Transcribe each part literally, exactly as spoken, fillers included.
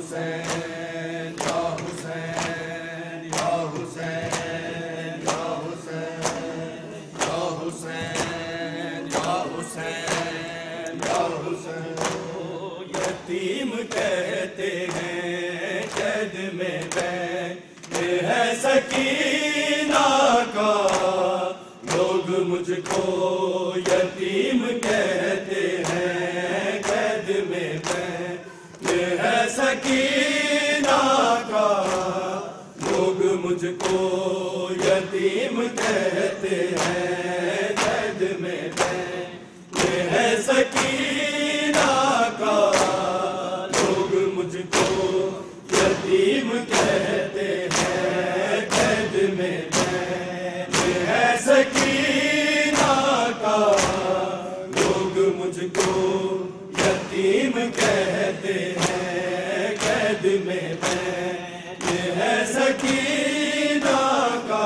हुसैन या हुसैन या हुसैन या हुसैन या हुसैन या हुसैन या हुसैन। यतीम कहते हैं कैद में बैठ है सकीना का, लोग मुझको यतीम कहते हैं कैद में बैठ है सकीना का, लोग मुझको यतीम कहते हैं कैद में बैठ है सकीना का, लोग मुझको यतीम कहते हैं कैद में बैठ है सकीना का, लोग मुझको यतीम कहते हैं कैद में बैठ है सकीना का,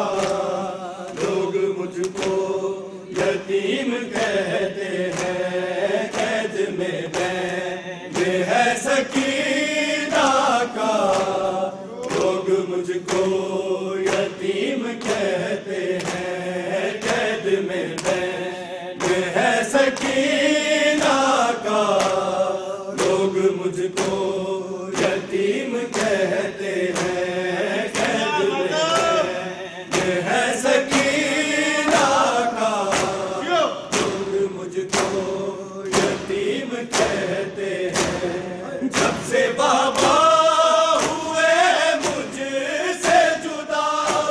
लोग मुझको यतीम कहते हैं कैद में बैठ है सकीना का, लोग मुझको यतीम कहते हैं कैद में बैठ है सकीना का, लोग मुझको यतीम कहते हैं कैद में है सकीना का, लोग मुझको यतीम कहते हैं। जब से बाबा हुए मुझसे जुदा,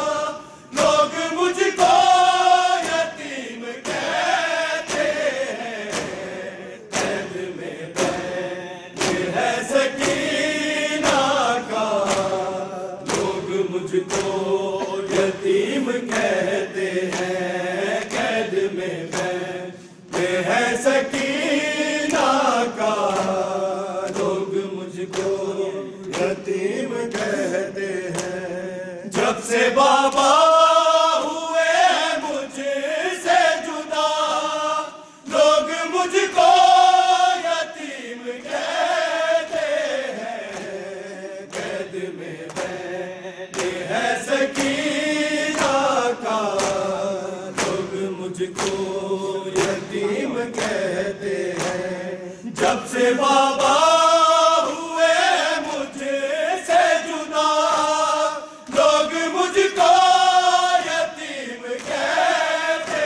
लोग मुझको यतीम कहते हैं कैद में बैठ है सकीना का, लोग मुझको यतीम कहते हैं कैद में बैठ है सकीना का, लोग मुझको यतीम कहते हैं। जब से बाबा हुए मुझसे जुदा, लोग मुझको यतीम कहते हैं कैद में बैठ है सकीना का, लोग मुझको यतीम कहते हैं। जब से बाबा हुए मुझसे जुदा, लोग मुझको यतीम कहते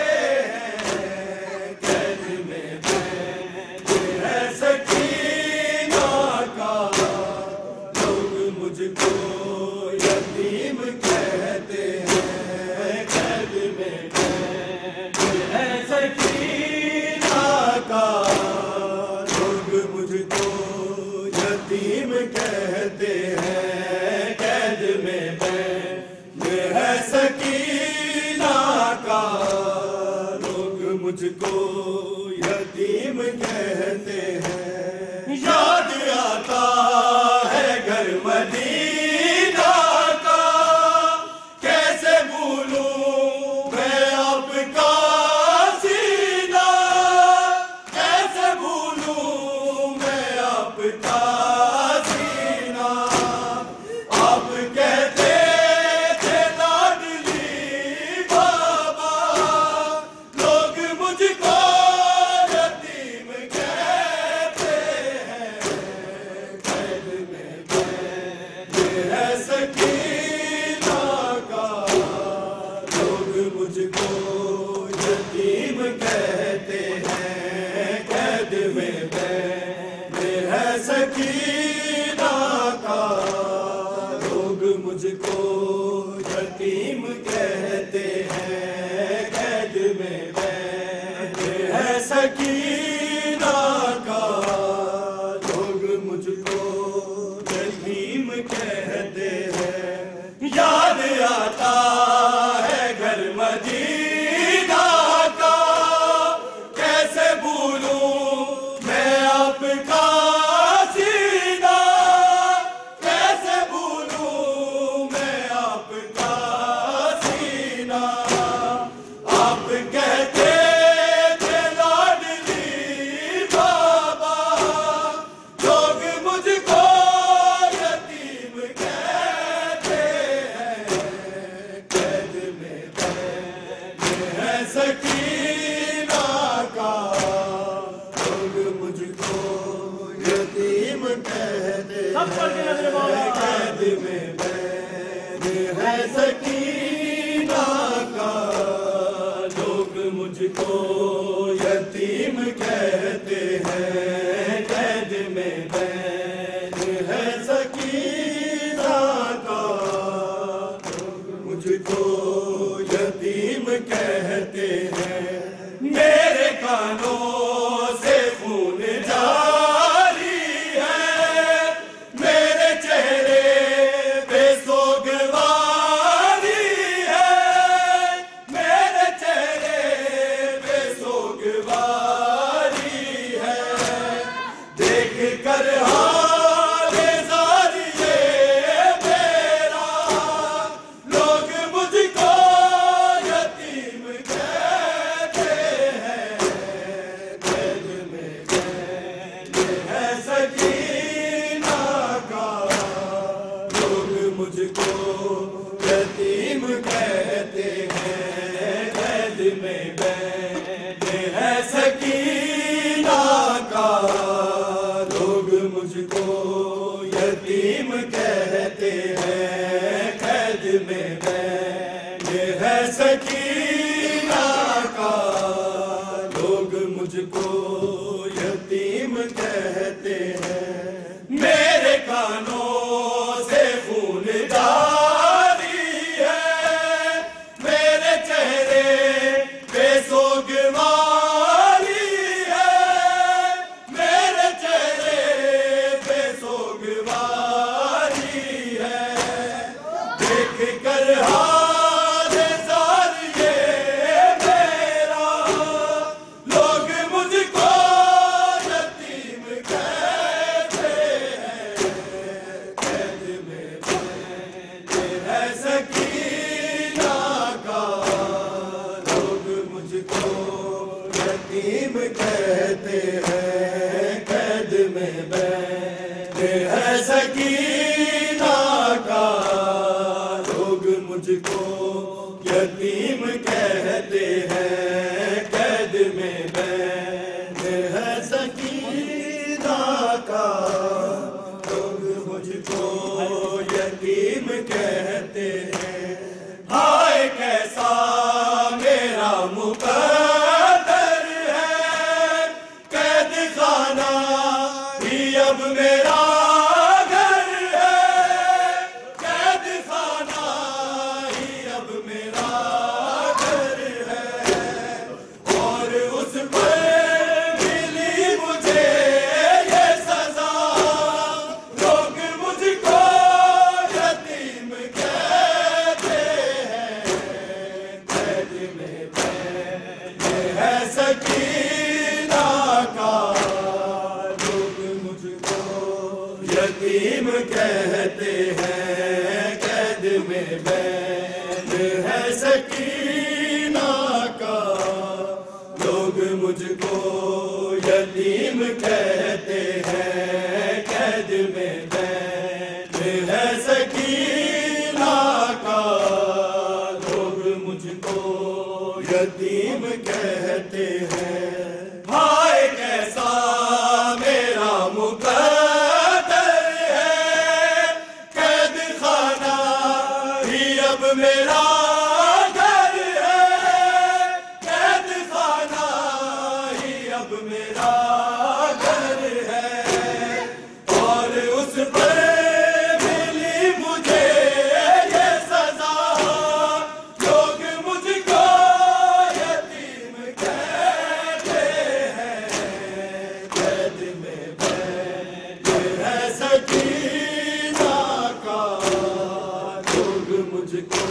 हैं कैद में बैठ है सकीना का, लोग मुझको यतीम कहते हैं कैद में बैठ है सकीना का, लोग मुझको यतीम कहते हैं कैद में बैठ है सकीना का, लोग मुझको यतीम कहते हैं। याद आता है घर मदीना का, कैसे भूलूं मैं आपका सीना, कैसे भूलूं मैं आपका सीना। आप कहते थे लाडली बाबा, लोग मुझको यतीम कहते हैं कैद में बैठ है सकीना का, लोग मुझको यतीम कहते हैं कैद में बैठ है सकीना का, लोग मुझको यतीम कहते हैं कैद में बैठ है सकीना का, लोग मुझको यतीम कहते हैं। याद आता है घर मदीना का, कैसे भूलूं मैं आपका सीना, कैसे भूलूं मैं आपका सीना। आप कहते थे लाडली बाबा, लोग मुझको कैद में बैद है सकीना का, लोग मुझको यतीम कहते हैं। कैद में बैद है सकीना का, लोग मुझको यतीम कहते हैं। मेरे कानों से खून जारी है, मेरे चेहरे पे सोगवारी है, मेरे चेहरे पे सोगवारी है। देख कर हाल ज़ारी ये मेरा, लोग मुझको यतीम कहते हैं। कैद में कैद है सकीना का, लोग मुझको यतीम कहते हैं। कैद में बैद है सकीना का, लोग मुझको यतीम कहते हैं। कैद में बैद है सकीना का, लोग मुझको यतीम कहते हैं। मेरे कानों से खून जारी है, मेरे चेहरे पे सोगवारी है, मेरे चेहरे पे सोगवारी है। देख कर हाल ज़ारी ये मेरा, लोग मुझको यतीम कहते हैं। कैद में बैद है सकीना का, लोग मुझको यतीम कहते हैं। कैद में बैद है सकीना का, लोग मुझको यतीम कहते हैं। कैद में बैद है सकीना का, लोग मुझको यतीम कहते हैं। हाय कैसा मेरा मुकद्दर है, कैद खाना ही अब मेरा घर है, कैद खाना ही अब मेरा घर है। और उस पर मिली मुझे ये सजा, लोग मुझको यतीम कहते हैं। कैद में बैद है सकीना का, लोग मुझको यतीम कहते हैं। कैद में बैद है सकीना का, लोग मुझको यतीम कहते हैं। कैद में बैद है सकीना का, लोग मुझको यतीम कहते हैं। हाय कैसा मेरा मुकद्दर है, कैद खाना ही अब मेरा घर है, कैद खाना ही अब मेरा घर है। और उस पर मिली मुझे ये सजा, लोग मुझको यतीम कहते हैं। कैद में बैद है सकीना का, लोग मुझको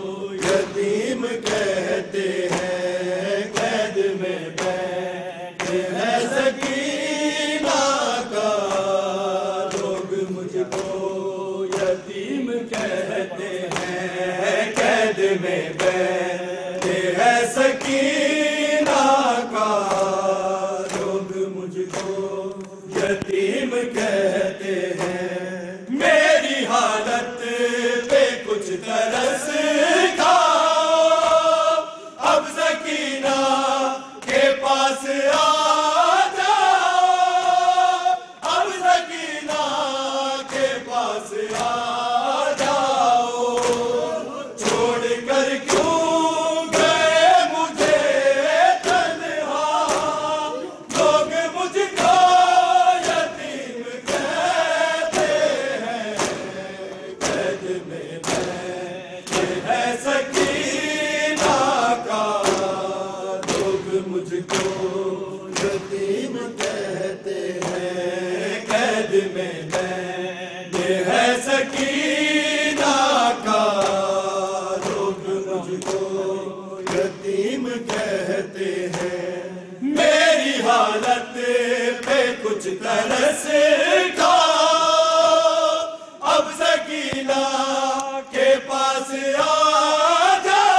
यतीम कहते हैं। कैद में बैद है सकीना का, लोग मुझको यतीम कहते हैं। कैद में बैद है सकीना का, लोग मुझको यतीम कहते हैं। मेरी हालत पे कुछ तरस खाओ, अब सकीना के पास आ जाओ, अब सकीना के पास आ जाओ, छोड़ कर क्यों गए मुझे तन्हा, लोग मुझको यतीम कहते हैं, कैद में मैं है सकीना का, लोग मुझको यतीम कहते हैं, कैद में मैं है सकीना का, लोग मुझको यतीम कहते हैं। मेरी हालत पे कुछ तरस खाओ, अब सकीना के पास आ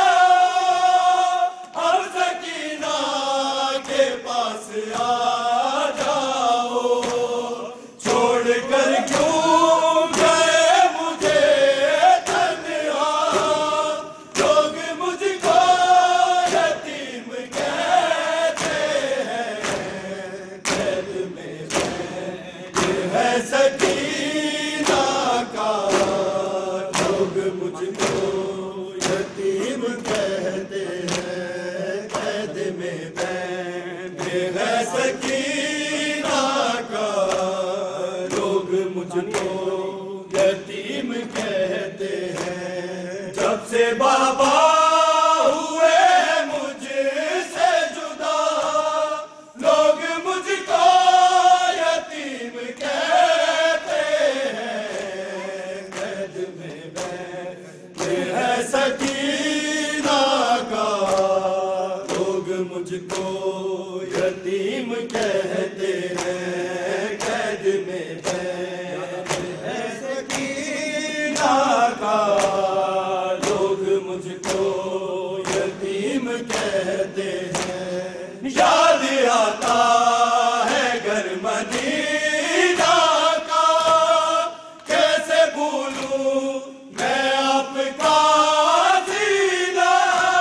जाओ, अब सकीना के पास आ जाओ, छोड़ कर क्यों गए मुझे तन्हा, लोग मुझको यतीम कहते हैं, कैद में मैं है सकीना का, लोग मुझको यतीम कहते हैं, कैद में मैं है सकीना का, लोग मुझको यतीम कहते हैं। जब से बाबा हुए मुझसे जुदा, लोग मुझको यतीम कहते हैं, कैद में मैं है सकीना का, लोग मुझको यतीम कहते हैं, कैद में मैं है सकीना का, लोग मुझको यतीम कहते हैं। याद आता है घर मदीना का, कैसे भूलूं मैं आपका सीना,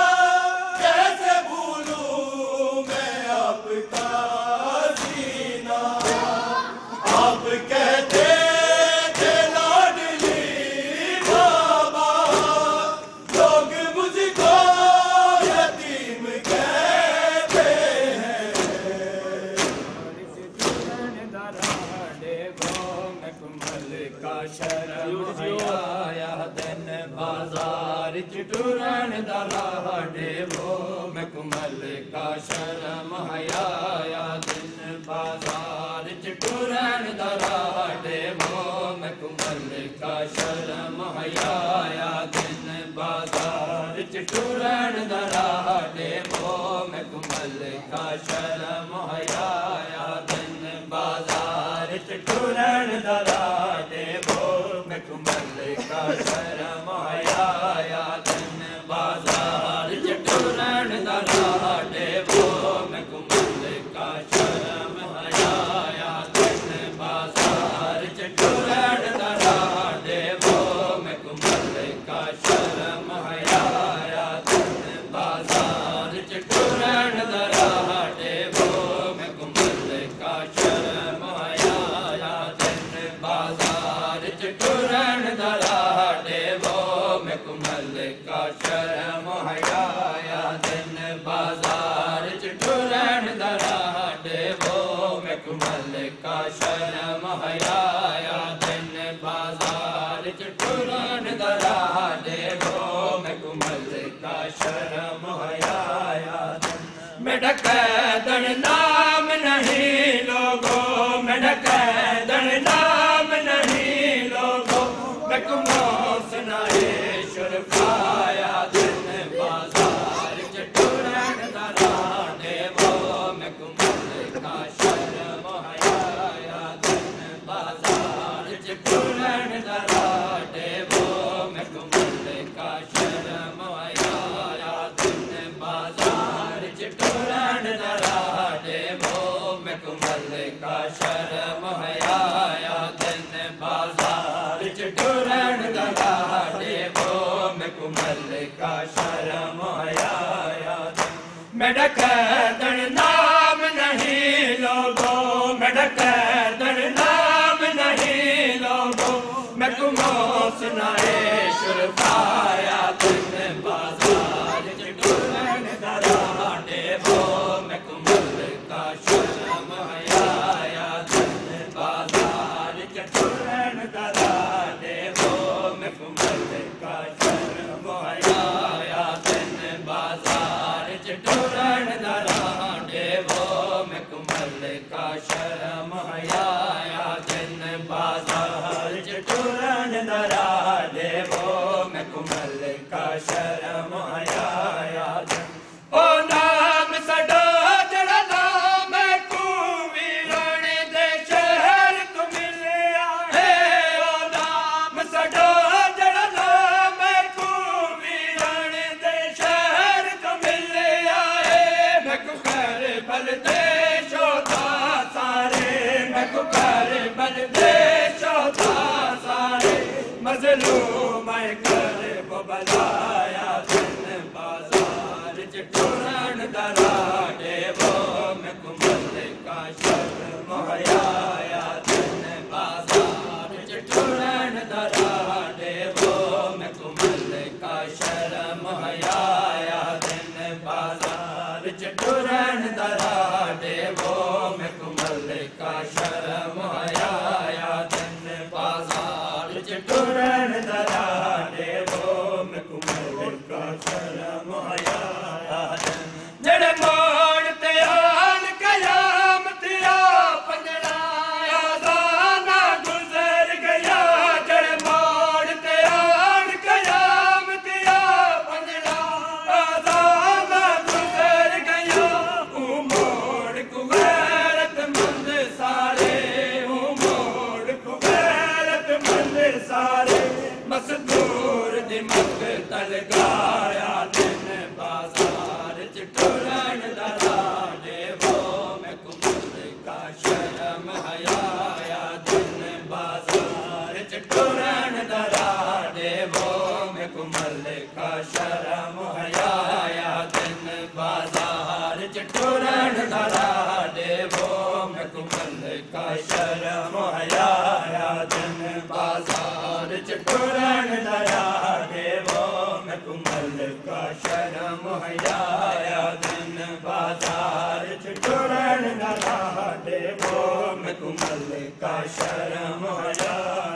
कैसे भूलूं मैं आपका सीना, आप कहते थे लाडली बाबा, लोग मुझको यतीम कहते हैं। का शर्म आया दिन बाजार टुरन दरा डेवो मैं कुमल का शर्म आया दिन बाजार टुरन दरा डेवो मैं कुमल का शर्म आया दिन बाजार टुरन दरा डेवो मैं कुमल का शर्म आया दिन बाजार टुरन दरा डेवो मैं कुमल का शर्म आया दिन बाजार टुरन दरा डेवो मैं कुमल का शर्म आया दिन बाजार टुरन दरा डेवो मैं कुमल का शर्म आया दिन बाजार टुरन दरा डेवो मैं कुमल का शर्म आया दिन बाजार टुरन दरा डेवो मैं कुमल का शर्म आया दिन बाजार टुरन दरा डेवो मैं कुमल का शर्म आया दिन बाजार टुरन दरा डेवो मैं कुमल का शर्म आया दिन। मैं डकैतन नाम नहीं लोगों, मैं डकैतन नाम नहीं लोगों, मैं कुमो सुनाए शुरफाया दिन बाजार टुरन दरा डेवो मैं कुमल का शर्म आया दिन बाजार टुरन दरा डेवो मैं कुमल का शर्म आया दिन बाजार टुरन दरा डेवो मैं कुमल का शर्म आया दिन बाजार टुरन दरा डेवो मैं कुमल का शर्म आया दिन। मैं डकैतन नाम नहीं लोगों, मैं डकैतन नाम नहीं लोगों, मैं कुमो सुनाए शुरफाया दिन बाजार टुरन दरा देवो मैं कुमल का शर्म आया दिन बाजार टुरन दरा देवो मैं कुमल का शर्म आया दिन बाजार टुरन दरा देवो मैं कुमल का शर्म आया दिन बाजार टुरन दरा देवो मैं कुमल का शर्म आया ओ नाम सडा जड़ा नाम कुवीरण दे शहर को मिलिया है ओ नाम सडा जड़ा नाम कुवीरण दे शहर को मिलिया है मैं कुकर बल दे शोधा सारे मैं कुकर बल दे शोधा सारे मजलूम मैं कर वो बलाया दिन बाजार टुरन दरा देवो मैं कुमल का शर्म आया दिन बाजार टुरन दरा देवो मैं कुमल का शर्म आया दिन बाजार टुरन दरा देवो मैं कुमल का शर्म आया दिन बाजार टुरन दरा देवो मैं कुमल का शर्म आया जड़ मोड़ ते आन कयामत या पंजड़ा आज़ाना गुजर गया जड़ मोड़ ते आन कयामत या पंजड़ा आज़ाना गुजर गया ऊ मोड़ को गैरतमंद सारे ऊ मोड़ को गैरतमंद सारे मसदूर दिमक तल गाया दिन बाजार टुरन दरा देवो मैं कुमल का शर्म आया दिन बाजार टुरन दरा देवो मैं कुमल का शर्म आया दिन बाजार टुरन दरा देवो मैं कुमल का शर्म आया दिन बाजार टुरन दरा देवो मैं कुमल का शर्म आया दिन बाजार टुरन दरा देवो मैं कुमल का शर्म आया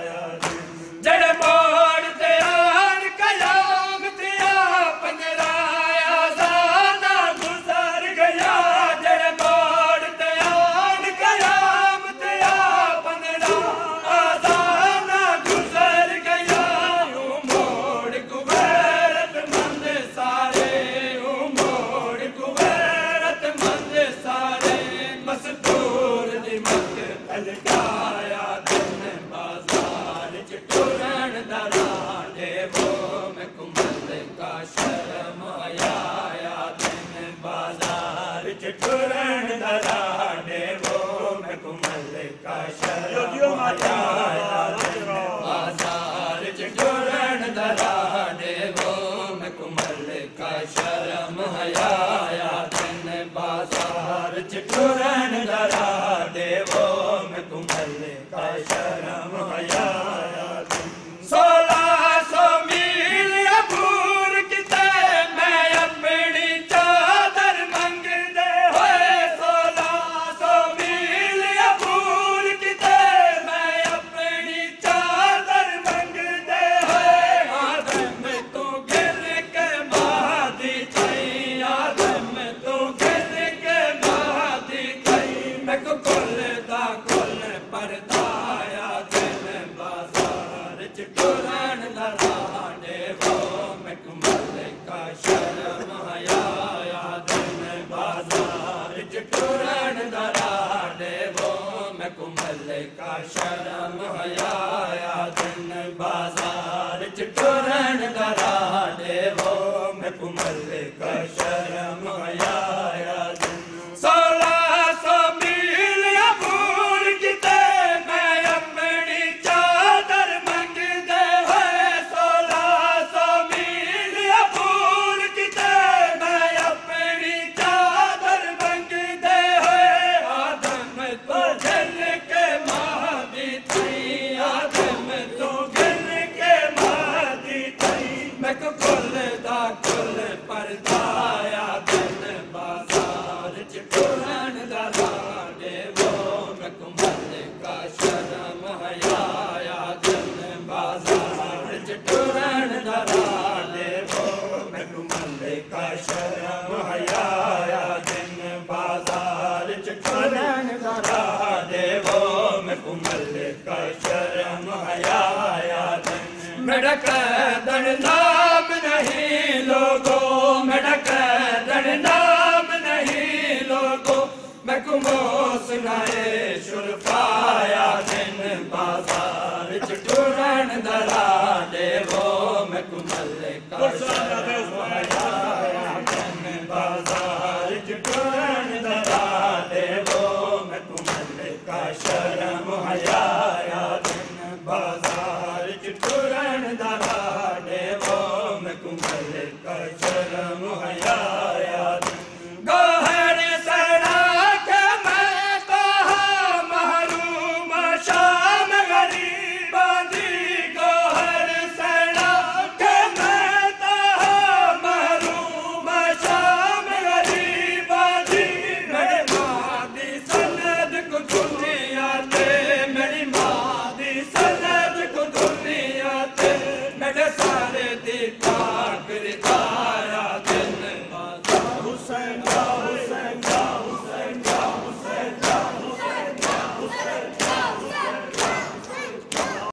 जड़ मोड़ ते आन कयामत या पंजरा आज़ाना गुजर गया जड़ मोड़ ते आन कयामत या पंजरा आज़ाना गुजर गया ऊ मोड़ को गैरतमंद सारे ऊ मोड़ को गैरतमंद सारे मसदूर दिमक तल गाया दिन बाजार टुरन दरा देवो मैं कुमल का शर्म आया दिन बाजार टुरन दरा देवो मैं कुमल का शर्म आया दिन बाजार टुरन दरा देवो मैं कुमल का शर्म आया दिन बाजार टुरन दरा देवो मैं कुमल का शर्म आया सोलह सौ मील अबूर किते मैं अपनी चादर मंग दे होए सोलह सौ मील अबूर किते मैं अपनी चादर मंग दे होए आदम तू गिर के महादी थई आदम तू गिर के महादी थई मैं को कुल दा कुल परदाया दिन बाजार टुरन दरा देवो मैं कुमल का शर्म आया दिन बाजार टुरन दरा देवो मैं कुमल का शर्म आया दिन बाजार टुरन दरा देवो मैं कुमल का शर्म आया सोलह सौ मील अबूर किते मैं अपनी चादर मंग दे होए सोलह सौ मील अबूर किते मैं अपनी चादर मंग दे होए आदम तो जल के महादी थी आदम मेरा कैदन नाम नहीं लोगो, मेरा कैदन नाम नहीं लोगो, मैं कुमो सुनाए शुरफाया दिन बाजार च टुरन दरा देवो, मैं कुमल का शर्म हयाया दिन बाजार च टुरन दरा देवो, मैं कुमल का शर्म हयाया दिन बाजार